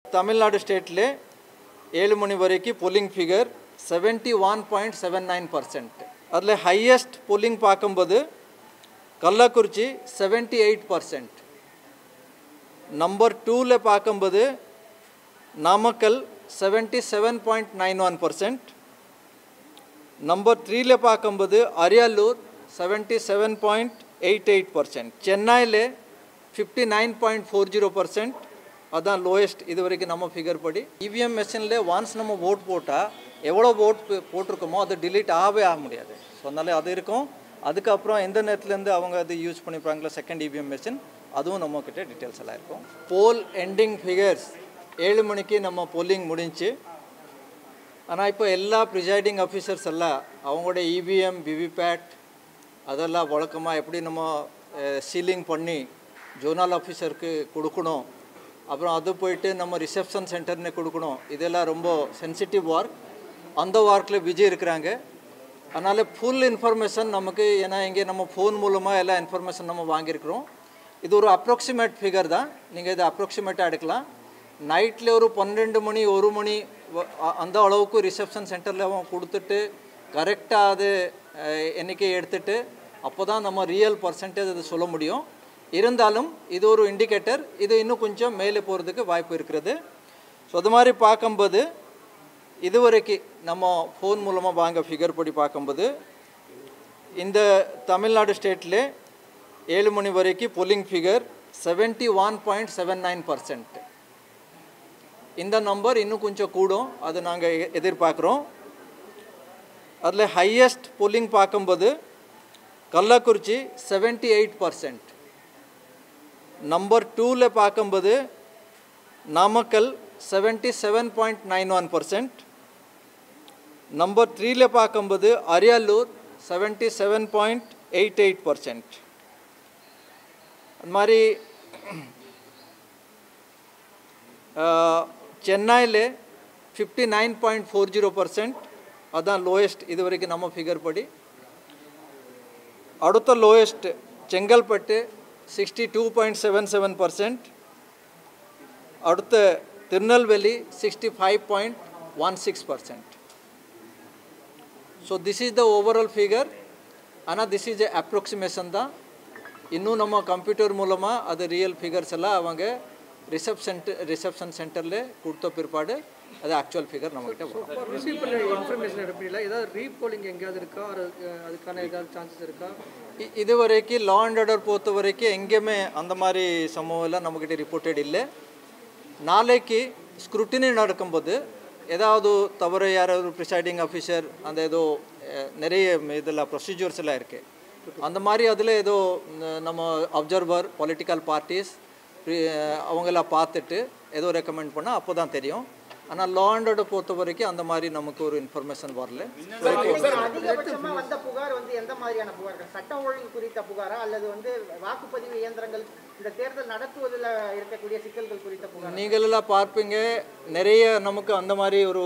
Tamil Nadu state ले 7 मणि वरेकी पोलिंग फिगर 71.79%. अदले हाईएस्ट पोलिंग पाकुंबोदु कल्लाकुरिची 78%. नंबर 2 ले पाकुंबोदु नामक्कल 77.91%. नंबर 3 ले पाकुंबोदु अरियालूर 77.88%. चेन्नई ले 59.40%. अदा लोएस्ट इतवरेकु नम्म फिगर पड़ी ईवीएम मशीन ले वन्स नम्म वोट पोटा एव्वளோ वोट போட்டுருக்கோமோ அது delete ஆகவே ஆக முடியாது சோ அதனால அது இருக்கும் அதுக்கு அப்புறம் எந்த நேரத்துல இருந்து அவங்க அது யூஸ் பண்ணிப்பாங்களா செகண்ட் ईवीएम மெஷின் அதுவும் நம்ம கிட்ட டீடைல்ஸ் எல்லாம் இருக்கும் போல் எண்டிங் ஃபிகர்ஸ் 7 மணிக்கு நம்ம போலிங் முடிஞ்சு ஆனா இப்போ எல்லா பிரிசைடிங் ஆபீசர்ஸ் எல்லாம் அவங்களோட ईवीएम விவிபேட் அதெல்லாம் வழக்கமா எப்படி நம்ம சீலிங் பண்ணி ஜோனல் ஆபீசருக்கு கொடுக்கணும் அப்புறம் அது போயிட்டு நம்ம ரிசெப்ஷன் சென்டர்னே கொடுக்கணும் இதெல்லாம் ரொம்ப சென்சிட்டிவ் வர்க் அந்த வர்க்ல பிஸி இருக்காங்க அதனால ஃபுல் இன்ஃபர்மேஷன் நமக்கு ஏனா இங்க நம்ம ஃபோன் மூலமா எல்லா இன்ஃபர்மேஷன் நம்ம வாங்கி இருக்கோம் இது ஒரு அப்ராக்ஸிமேட் ஃபிகர் தான் நீங்க இது அப்ராக்ஸிமேட்டா எடுக்கலாம் நைட்ல ஒரு 12 மணி 1 மணி அந்த அளவுக்கு ரிசெப்ஷன் சென்டர்ல அவங்க கொடுத்துட்டு கரெக்ட்டா அது எண்ணிக்கை எடுத்துட்டு அப்பதான் நம்ம ரியல் பெர்சன்டேஜ் அது சொல்ல முடியும் இருந்தாலும் இது ஒரு இண்டிகேட்டர் இது இன்னும் கொஞ்சம் மேலே போறதுக்கு வாய்ப்பு இருக்குது சோ அது மாதிரி பாக்கும்போது இதுவரைக்கும் நம்ம ஃபோன் மூலமா வாங்க ஃபிகர் படி பாக்கும்போது இந்த தமிழ்நாடு ஸ்டேட்ல 7 மணி வரைக்கும் போலிங் ஃபிகர் 71.79%. இந்த நம்பர் இன்னும் கொஞ்சம் கூடும் அது நாங்க எதிர்பார்க்கிறோம் அதுல ஹையஸ்ட் போலிங் பாக்கும்போது கள்ளக்குறிச்சி 78%. नंबर 2 ले पाकुंबोदु नामक्कल 77.91%. नंबर 3 ले पाकुंबोदु अरियालूर 77.88%. मारी चेन्नई ले 59.40%. अदा लोएस्ट इतवरेकु नम्म फिगर पड़ी अडुत्त लोएस्ट चेंगलपट्टु 62.77%. அடுத்த Tirunelveli 65.16%. So this is the overall figure. ஆனா this is a approximation தான் இன்னும் நம்ம கம்ப்யூட்டர் மூலமா அது ரியல் ஃபிகர்ஸ் எல்லாம் அவங்க ரிசெப்ஷன் சென்டர்ல கொடுத்த பிற்பாடு அது ஆக்சுவல் ஃபிகர் நம்ம கிட்ட வரும் ரிசீவ் பண்ண இன்ஃபர்மேஷன் அடிப்படையில் ஏதாவது ரீபோலிங் எங்கயாவது இருக்கா அதுக்கான ஏதாவது சான்சஸ் இருக்கா இதுவரைக்கும் லா அண்ட் ஆர்டர் பொறுத்த வரைக்கும் எங்கேயுமே அந்த மாதிரி சம்பவம் எல்லாம் நம்மகிட்ட ரிப்போர்ட்டட் இல்லை நாளைக்கு ஸ்க்ரூட்டினி நடக்கும்போது ஏதாவது தவறு யாராவது ப்ரிசைடிங் ஆஃபீஸர் அந்த ஏதோ நிறைய இதெல்லாம் ப்ரொசீஜர்ஸ் எல்லாம் இருக்குது அந்த மாதிரி அதில் ஏதோ நம்ம அப்சர்வர் பொலிட்டிக்கல் பார்ட்டிஸ் அவங்கெல்லாம் பார்த்துட்டு ஏதோ ரெக்கமெண்ட் பண்ணால் அப்போ தான் தெரியும் ஆனால் லா அண்ட் ஆர்டர் பொறுத்த வரைக்கும் அந்த மாதிரி நமக்கு ஒரு இன்ஃபர்மேஷன் வரல அதிகபட்சமா வந்த புகார் வந்து எந்த மாதிரியான புகார்கள் சட்டம் ஒழுங்கு குறித்த புகாரா அல்லது வந்து வாக்குப்பதிவு இயந்திரங்கள் இந்த தேர்தல் நடத்துவதில் இருக்கக்கூடிய சிக்கல்கள் குறித்த புகார் நீங்கள் எல்லாம் பார்ப்பீங்க நிறைய நமக்கு அந்த மாதிரி ஒரு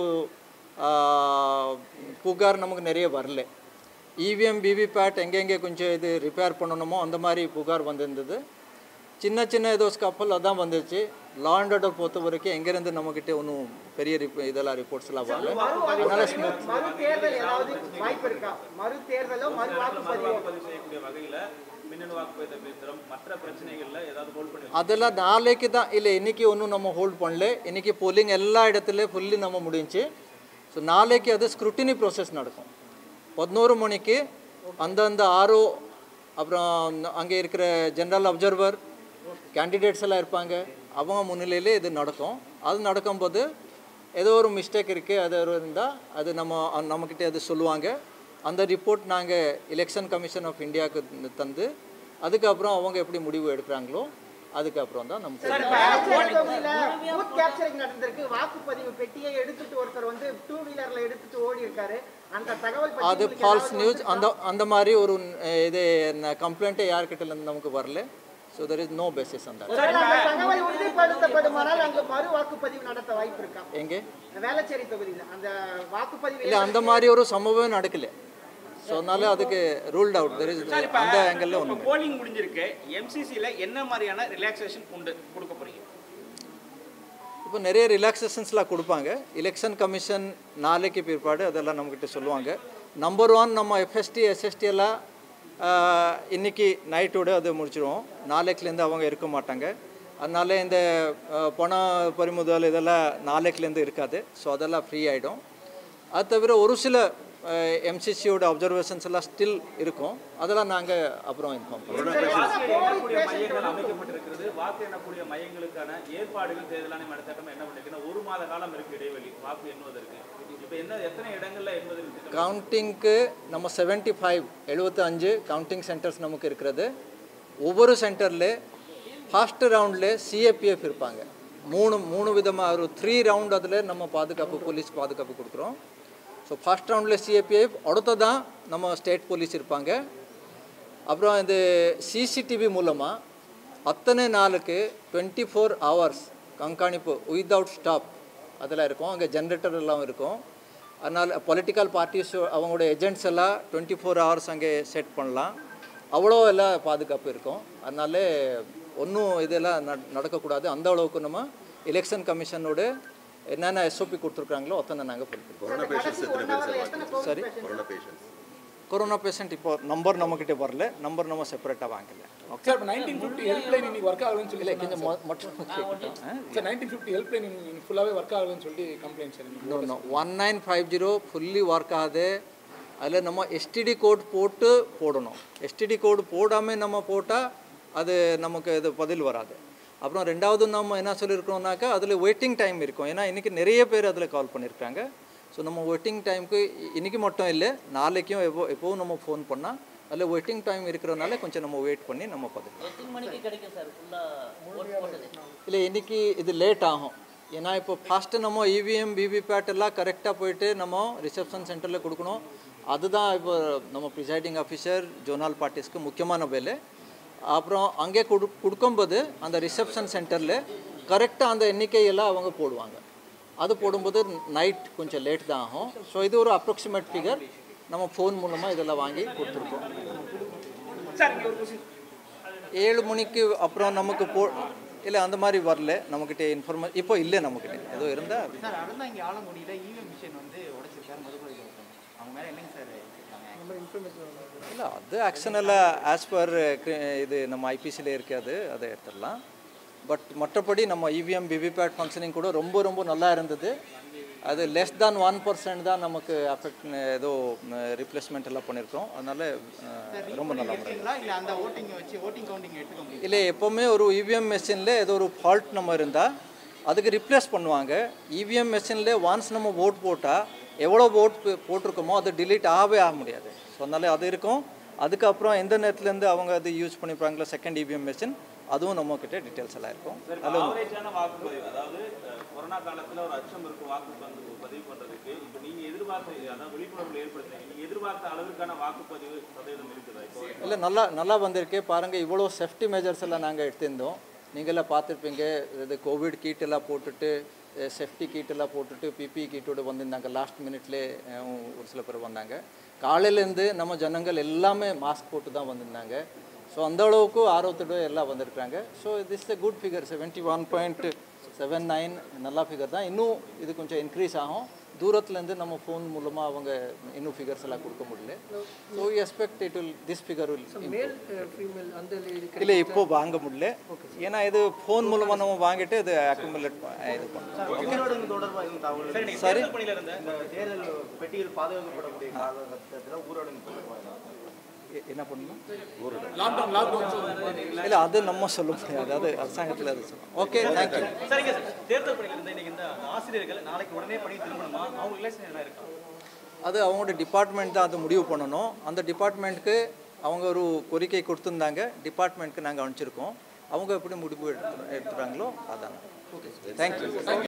புகார் நமக்கு நிறைய வரல ईवीएम விவிபேட் எங்கெங்கே கொஞ்சம் இது ரிப்பேர் பண்ணணுமோ அந்த மாதிரி புகார் வந்திருந்தது சின்ன சின்ன ஏதோ ஸ்கப்பல் அதான் வந்துச்சு லா அண்ட் ஆர்டர் பொறுத்த வரைக்கும் எங்கேருந்து நம்மகிட்ட ஒன்றும் பெரிய இதெல்லாம் ரிப்போர்ட்ஸ் எல்லாம் வரல அதனால ஸ்மூத் மறு தேர்தல் ஏதாவது வாய்ப்பு இருக்கா மறு தேர்தலோ மறு வாக்குப்பதிவோ செய்யக்கூடிய வகையில் மின்னணு வாக்குப்பதிவு இயந்திரம் மற்ற பிரச்சனைகள்ல ஏதாவது ஹோல்ட் பண்ணி அதெல்லாம் நாளைக்கு தான் இல்லை இன்னைக்கு ஒன்றும் நம்ம ஹோல்ட் பண்ணல இன்னைக்கு போலிங் எல்லா இடத்துல ஃபுல்லி நம்ம முடிஞ்சு ஸோ நாளைக்கு அது ஸ்க்ரூட்டினி ப்ராசஸ் நடக்கும் 11 மணிக்கு அந்தந்த ஆர்ஓ அப்புறம் அங்கே இருக்கிற ஜெனரல் அப்சர்வர் கேண்டிடேட்ஸ் எல்லாம் இருப்பாங்க அவங்க முன்னிலையிலே இது நடக்கும் அது நடக்கும்போது ஏதோ ஒரு மிஸ்டேக் இருக்குது அது இருந்தால் அது நம்மக்கிட்ட அது சொல்லுவாங்க அந்த ரிப்போர்ட் நாங்கள் எலெக்ஷன் கமிஷன் ஆஃப் இந்தியாவுக்கு தந்து அதுக்கப்புறம் அவங்க எப்படி முடிவு எடுக்கிறாங்களோ அதுக்கப்புறம் தான் நமக்கு பூத் கேப்சரிங் நடந்திருக்கு வாக்குப்பதிவு பெட்டியை எடுத்துட்டு ஒருத்தர் வந்து 2 வீலர்ல எடுத்துட்டு ஓடி இருக்காரு அந்த தகவல் அது ஃபால்ஸ் நியூஸ் அந்த மாதிரி ஒரு இது கம்ப்ளைண்ட் யார்கிட்ட இருந்து நமக்கு வரல so there is no basis on that தகவல் உறுதிப்படுத்தப்படுமானால் அங்க மறு வாக்குப்பதிவு நடத்த வாய்ப்பு இருக்கா எங்க வேளச்சேரி தொகுதியில அந்த வாக்குப்பதிவு இல்ல அந்த மாதிரி ஒரு சம்பவம் நடக்கல சோ அதனால அதுக்கு ரூல்ட் அவுட் there is அந்த ஆங்கிள்ல ஒண்ணு போலிங் முடிஞ்சிருக்கு MCC ல என்ன மாதிரியான ரிலாக்சேஷன் கொடுக்க போறீங்க இப்போ நிறைய ரிலாக்ஸேஷன்ஸ்லாம் கொடுப்பாங்க. எலெக்ஷன் கமிஷன் நாளைக்கு பிற்பாடு அதெல்லாம் நம்மக்கிட்ட சொல்லுவாங்க. நம்பர் 1 நம்ம எஃப்எஸ்டி எஸ்எஸ்டி எல்லாம் இன்றைக்கி நைட்டோடு அது முடிச்சிடுவோம். நாளைக்குலேருந்து அவங்க இருக்க மாட்டாங்க. அதனால இந்த பண பறிமுதல் இதெல்லாம் நாளைக்குலேருந்து இருக்காது. ஸோ அதெல்லாம் ஃப்ரீ ஆகிடும். அது தவிர ஒரு சில எம்சிசியோட அப்சர்வேஷன்ஸ் எல்லாம் ஸ்டில் இருக்கும். அதெல்லாம் நாங்கள் அப்புறம் இன்ஃபார்ம் பண்ணுறோம். மையங்கள் அமைக்கப்பட்டிருக்கிறது. வாக்கு எண்ணக்கூடிய மையங்களுக்கான ஏற்பாடுகள் தேர்தல் ஆணையம் சட்டம் என்ன பண்ணிருக்குன்னா 1 மாத காலம் இருக்கு இடைவெளி வாக்கு எண்ணுவதற்கு. இப்போ எத்தனை இடங்கள்ல என்பதற்கு கவுண்டிங்க்கு நம்ம 75 கவுண்டிங் சென்டர்ஸ் நமக்கு இருக்கிறது. ஒவ்வொரு சென்டரில் ஃபர்ஸ்ட் ரவுண்டில் சிஏபிஎஃப் இருப்பாங்க. மூணு விதமாக ஒரு 3 ரவுண்ட் அதில் நம்ம பாதுகாப்பு போலீஸ் பாதுகாப்பு கொடுக்குறோம். ஸோ ஃபர்ஸ்ட் ரவுண்டில் சிஏபிஎஃப், அடுத்ததான் நம்ம ஸ்டேட் போலீஸ் இருப்பாங்க. அப்புறம் இந்த சிசிடிவி மூலமாக அத்தனை நாளுக்கு 24 hours கண்காணிப்பு வித்தவுட் ஸ்டாப் அதெல்லாம் இருக்கும். அங்கே ஜென்ரேட்டர் எல்லாம் இருக்கும். அதனால் பொலிட்டிக்கல் பார்ட்டிஸ் அவங்களோட ஏஜென்ட்ஸ் எல்லாம் 24 hours அங்கே செட் பண்ணலாம். அவ்வளோ எல்லாம் பாதுகாப்பு இருக்கும். அதனால ஒன்றும் இதெல்லாம் நடக்கக்கூடாது. அந்த அளவுக்கு நம்ம எலெக்ஷன் கமிஷனோட என்னென்ன எஸ்ஓபி கொடுத்துருக்காங்களோ அத்தனை நாங்கள் சரி. கொரோனா பேஷண்ட் இப்போ நம்பர் நம்மக்கிட்ட வரல. நம்பர் நம்ம செப்பரேட்டாக வாங்கல. ஓகே சார், 1950 ஹெல்ப்லைன் இன்னைக்கு ஒர்க் ஆகலன்னு சொல்லி கொஞ்சம் மட்டும் சார் 1950 ஹெல்ப்லைன் இன்னைக்கு ஃபுல்லாகவே ஒர்க் ஆகலன்னு சொல்லி கம்ப்ளைண்ட் சார். 1950 ஃபுல்லி ஒர்க் ஆகுது. அதில் நம்ம எஸ்டிடி கோட் போடணும். எஸ்டிடி கோடு போடாமல் நம்ம போட்டால் அது நமக்கு இது பதில் வராது. அப்புறம் ரெண்டாவது நம்ம என்ன சொல்லியிருக்கோம்னாக்கா அதில் வெயிட்டிங் டைம் இருக்கும். ஏன்னா இன்றைக்கி நிறைய பேர் அதில் கால் பண்ணியிருக்காங்க. ஸோ நம்ம வெயிட்டிங் டைமுக்கு இன்றைக்கி மட்டும் இல்லை, நாளைக்கும் எப்போவும் நம்ம ஃபோன் பண்ணால் அதில் வெயிட்டிங் டைம் இருக்கிறதுனால கொஞ்சம் நம்ம வெயிட் பண்ணி நம்ம பதில். இல்லை இன்றைக்கி இது லேட் ஆகும். ஏன்னா இப்போ ஃபஸ்ட்டு நம்ம இவிஎம் விவிபேட் எல்லாம் கரெக்டாக போயிட்டு நம்ம ரிசப்ஷன் சென்டரில் கொடுக்கணும். அதுதான் இப்போ நம்ம ப்ரிசைடிங் ஆஃபீஸர் ஜோனல் பார்ட்டிஸ்க்கு முக்கியமான வேலை. அப்புறம் அங்கே கொடுக்கும்போது அந்த ரிசப்ஷன் சென்டரில் கரெக்டாக அந்த எண்ணிக்கையெல்லாம் அவங்க போடுவாங்க. அது போடும்போது நைட் கொஞ்சம் லேட் தான் ஆகும். ஸோ இது ஒரு அப்ராக்சிமேட் ஃபிகர் நம்ம ஃபோன் மூலமாக இதெல்லாம் வாங்கி கொடுத்துருக்கோம். 7 மணிக்கு அப்புறம் நமக்கு இல்லை அந்த மாதிரி வரல நம்மக்கிட்ட இன்ஃபர்மேஷன் இப்போ இல்லை நம்மக்கிட்ட. ஏதோ இருந்தால் இங்கே ஆள முடியல. இவிஎம் மிஷின் வந்து உடைச்சிருக்காரு மதுரை அவங்க மேலே என்னங்க சார் இல்லை அது ஆக்ஷன் எல்லாம் ஆஸ் பர் இது நம்ம ஐபிசியில் இருக்காது, அதை எடுத்துடலாம். பட் மற்றபடி நம்ம இவிஎம் விவிபேட் ஃபங்க்ஷனிங் கூட ரொம்ப நல்லா இருந்தது. அது லெஸ் தான் 1% தான் நமக்கு அஃபெக்ட் ஏதோ ரிப்ளேஸ்மெண்ட் எல்லாம் பண்ணியிருக்கோம். அதனால ரொம்ப நல்லா இல்லை. எப்போவுமே ஒரு இவிஎம் மெஷினில் ஏதோ ஒரு ஃபால்ட் நம்ம இருந்தால் அதுக்கு ரிப்ளேஸ் பண்ணுவாங்க. இவிஎம் மெஷினில் ஒன்ஸ் நம்ம ஓட் போட்டால் எவ்வளோ ஓட் போட்டிருக்கோமோ அது டிலீட் ஆகவே ஆக முடியாது. ஸோ அதனால அது இருக்கும். அதுக்கப்புறம் எந்த நேரத்துலேருந்து அவங்க அது யூஸ் பண்ணிப்பாங்களோ செகண்ட் இவிஎம் மெஷின், அதுவும் நம்மக்கிட்ட டீட்டெயில்ஸ் எல்லாம் இருக்கும். அதாவது கொரோனா காலத்தில் ஒரு அச்சம் இருக்கும் வாக்குப்பதிவு பண்ணுறதுக்கு. இப்போ நீங்கள் எதிர்பார்த்த அதாவது விழிப்புணர்வு ஏற்படுத்துறீங்க, நீங்கள் எதிர்பார்த்த அளவுக்கான வாக்குப்பதிவு சதவீதம் இருக்குதா? இல்லை நல்லா வந்திருக்கு பாருங்கள். இவ்வளோ சேஃப்டி மெஜர்ஸ் எல்லாம் நாங்கள் எடுத்திருந்தோம். நீங்கள்லாம் பார்த்துருப்பீங்க. இது கோவிட் கீட் எல்லாம் போட்டுட்டு சேஃப்டி கீட்டெல்லாம் போட்டுட்டு பிபி கீட்டோடு வந்திருந்தாங்க. லாஸ்ட் மினிட்லேயே ஒரு சில பேர் வந்தாங்க. காலையிலேருந்து நம்ம ஜனங்கள் எல்லாமே மாஸ்க் போட்டு தான் வந்திருந்தாங்க. ஸோ அந்த அளவுக்கு ஆர்வத்தோடு எல்லாம் வந்திருக்காங்க. So this is a good figure. 71.79 நல்ல ஃபிகர் தான். இன்னும் இது கொஞ்சம் இன்க்ரீஸ் ஆகும். தூரத்துலேருந்து நம்ம ஃபோன் மூலமாக அவங்க இன்னும் ஃபிகர்ஸ் எல்லாம் கொடுக்க முடியல. So expect it will this figure will இல்லை இப்போ வாங்க முடியல. ஏன்னா இது ஃபோன் மூலமாக நம்ம வாங்கிட்டு இது அக்குமுலேட் இது பண்ணுறோம். சரி, தேர்தல் பெட்டியில் பாதுகாக்கப்படக்கூடிய காலகட்டத்தில் ஊரடங்கு என்ன பண்ணணும் இல்லை அது நம்ம சொல்ல முடியாது. அது அரசாங்கத்தில் அது சொல்லணும். Okay, thank you. சரிங்க சார், தேர்தல் பணியில் இருந்த இன்னைக்கு இந்த ஆசிரியர்கள் நாளைக்கு உடனே பணி திரும்பணுமா? அவங்க ரிலேஷன் என்ன இருக்கா? அது அவங்களோட டிபார்ட்மெண்ட் தான் அது முடிவு பண்ணணும். அந்த டிபார்ட்மெண்ட்டுக்கு அவங்க ஒரு கோரிக்கை கொடுத்துருந்தாங்க. டிபார்ட்மெண்ட்டுக்கு நாங்கள் அனுப்பிச்சிருக்கோம். அவங்க எப்படி முடிவு எடுத்துகிறாங்களோ அதான். Okay, thank you.